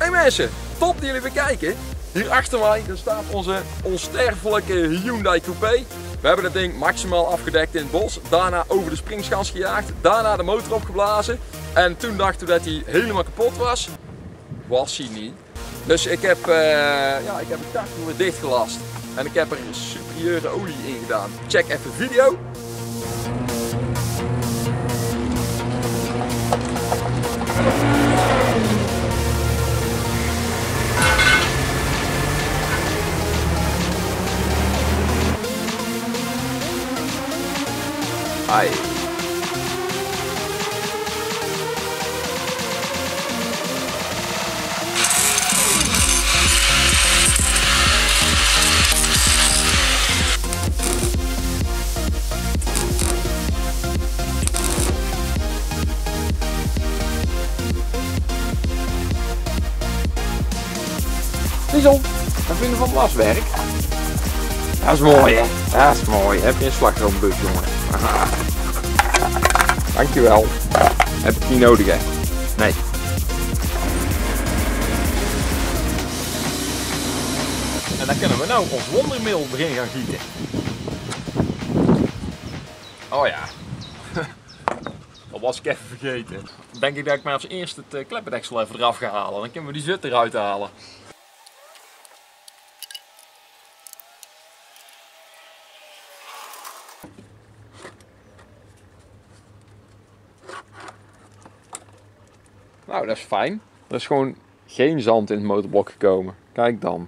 Hey mensen, top dat jullie weer kijken. Hier achter mij staat onze onsterfelijke Hyundai Coupé. We hebben het ding maximaal afgedekt in het bos. Daarna over de springschans gejaagd. Daarna de motor opgeblazen. En toen dachten we dat hij helemaal kapot was. Was hij niet. Dus ik heb de karton weer dichtgelast. En ik heb er superieure olie in gedaan. Check even de video. Ai. Ziezo, wat vind je van blaswerk? Dat is mooi hè, dat is mooi. Heb je een slagroombus jongen? Aha. Dankjewel. Heb ik niet nodig hè? Nee. En dan kunnen we nou ons wondermiddel erin gaan gieten. Oh ja. Dat was ik even vergeten. Dan denk ik dat ik maar als eerste het kleppendeksel even eraf ga halen. Dan kunnen we die zut eruit halen. Nou, dat is fijn. Er is gewoon geen zand in het motorblok gekomen. Kijk dan.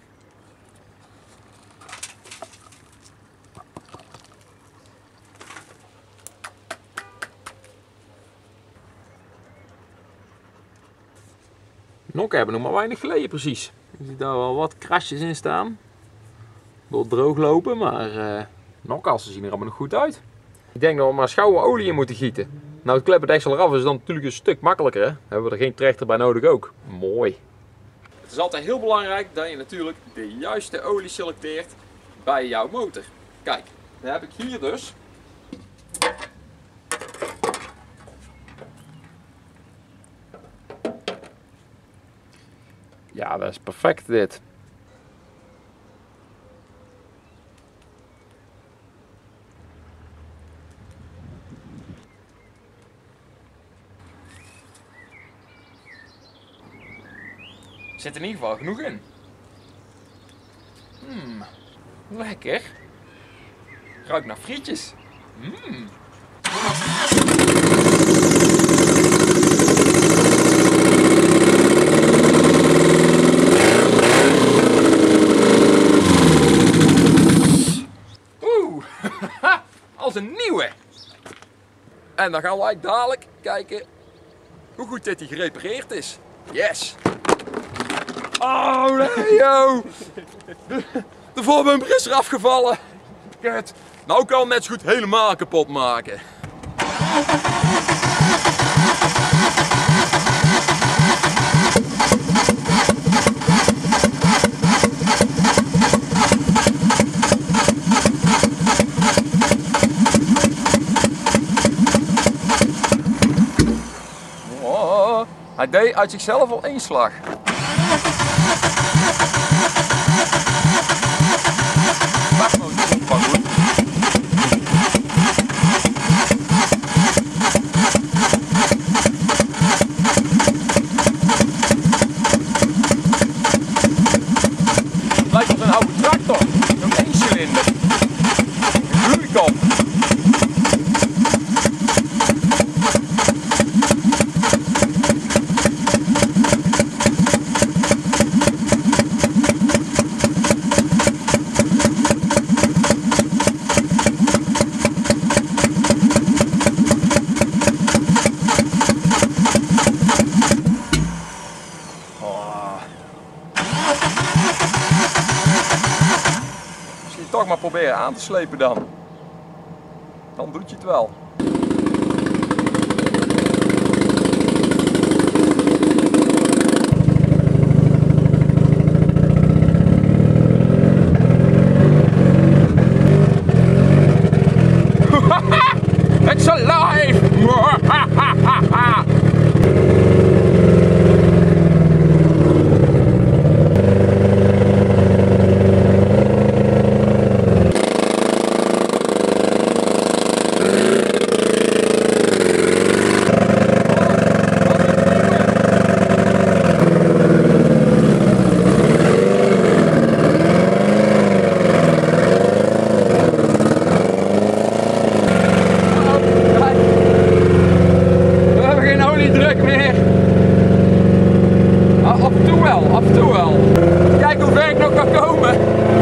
Nokken hebben nog maar weinig geleden precies. Je ziet daar wel wat krasjes in staan. Door droog lopen, maar nokkassen zien er allemaal nog goed uit. Ik denk dat we maar schouwen olie in moeten gieten. Nou, het kleppendeksel eraf is dan natuurlijk een stuk makkelijker. Hè? Hebben we er geen trechter bij nodig ook. Mooi. Het is altijd heel belangrijk dat je natuurlijk de juiste olie selecteert bij jouw motor. Kijk, dan heb ik hier dus. Ja, dat is perfect dit. Er zit in ieder geval genoeg in. Lekker. Ruikt naar frietjes. Oeh, als een nieuwe. En dan gaan wij dadelijk kijken hoe goed dit gerepareerd is. Yes! Oh nee, joh! De voorbumper is eraf gevallen. Kut. Nou kan het net zo goed helemaal kapot maken. Oh, hij deed uit zichzelf al één slag. Lijkt op een oude tractor, zo'n 1 cilinder. Een Rubicon. Toch maar proberen aan te slepen dan. Dan doet je het wel. It's alive! wel, af en toe wel. Kijk hoe ver ik nog kan komen.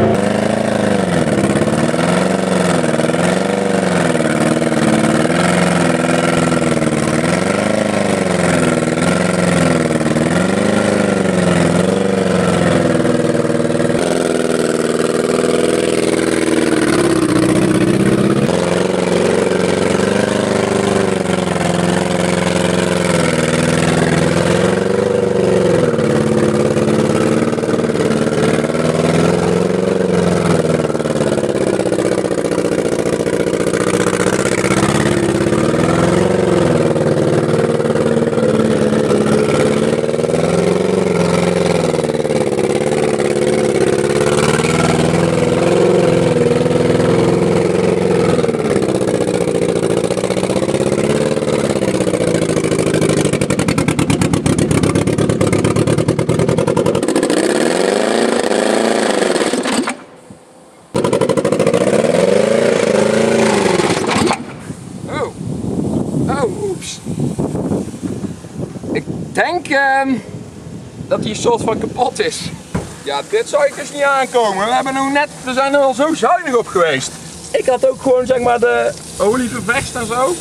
Ik denk dat hij een soort van kapot is. Ja, dit zou ik dus niet aankomen. We zijn er al zo zuinig op geweest. Ik had ook gewoon zeg maar de olie ververst en zo.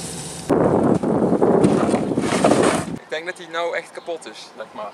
Ik denk dat hij nou echt kapot is, zeg maar.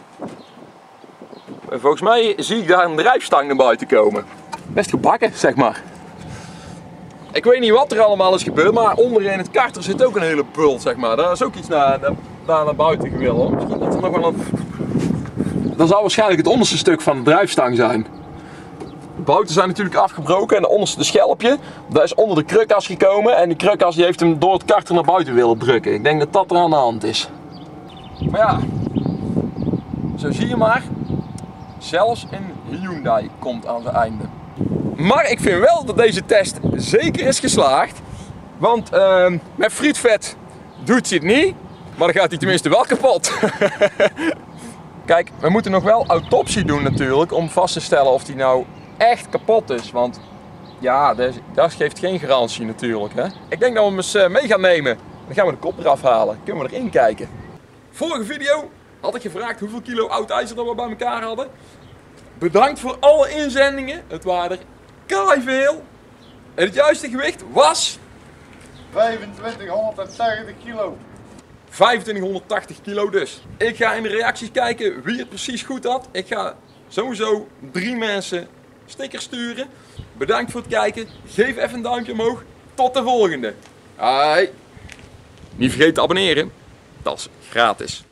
En volgens mij zie ik daar een drijfstang naar buiten komen. Best gebakken, zeg maar. Ik weet niet wat er allemaal is gebeurd, maar onderin het karter zit ook een hele bult, zeg maar. Daar is ook iets naar buiten gewillen. Misschien dat er nog wel een... Dat zal waarschijnlijk het onderste stuk van de drijfstang zijn. De bouten zijn natuurlijk afgebroken en de onderste schelpje, dat is onder de krukas gekomen. En die krukas die heeft hem door het karter naar buiten willen drukken. Ik denk dat dat er aan de hand is. Maar ja, zo zie je maar. Zelfs een Hyundai komt aan zijn einde. Maar ik vind wel dat deze test zeker is geslaagd. Want met frietvet doet hij het niet. Maar dan gaat hij tenminste wel kapot. Kijk, we moeten nog wel autopsie doen natuurlijk. Om vast te stellen of hij nou echt kapot is. Want ja, dat geeft geen garantie natuurlijk. Hè? Ik denk dat we hem eens mee gaan nemen. Dan gaan we de kop eraf halen. Kunnen we erin kijken. Vorige video had ik gevraagd hoeveel kilo oud ijzer dat we bij elkaar hadden. Bedankt voor alle inzendingen. Het waren er keiveel. En het juiste gewicht was... 2580 kilo. 2580 kilo dus. Ik ga in de reacties kijken wie het precies goed had. Ik ga sowieso 3 mensen stickers sturen. Bedankt voor het kijken. Geef even een duimpje omhoog. Tot de volgende. Hoi. Niet vergeten te abonneren. Dat is gratis.